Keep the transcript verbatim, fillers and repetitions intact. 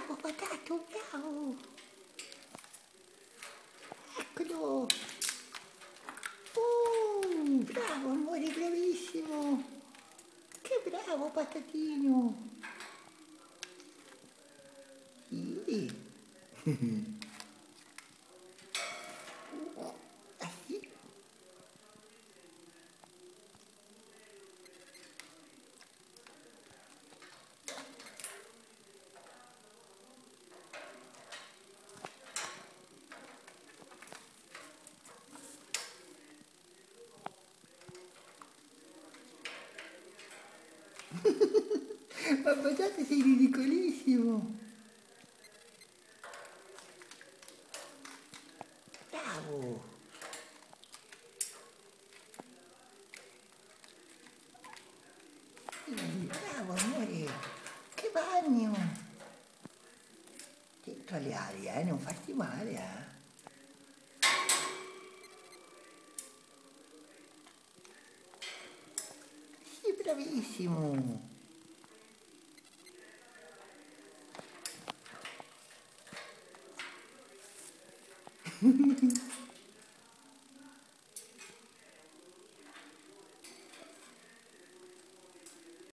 Bravo Patato, bravo! Eccolo! Oh, bravo amore, bravissimo! Che bravo Patatino! Sì. Ah, sì. Ma Patato sei ridicolissimo! Bravo! Sì, bravo amore! Che bagno! Dentro le ali, eh, non farti male, eh! Sì, bravissimo!